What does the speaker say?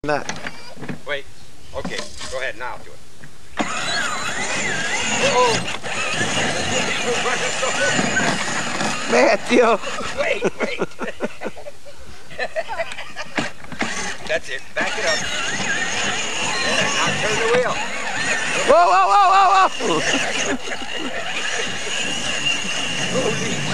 That. Wait. Okay. Go ahead now. Do it. Oh! Matthew! Wait. That's it. Back it up. Yeah, now turn the wheel. Whoa! Holy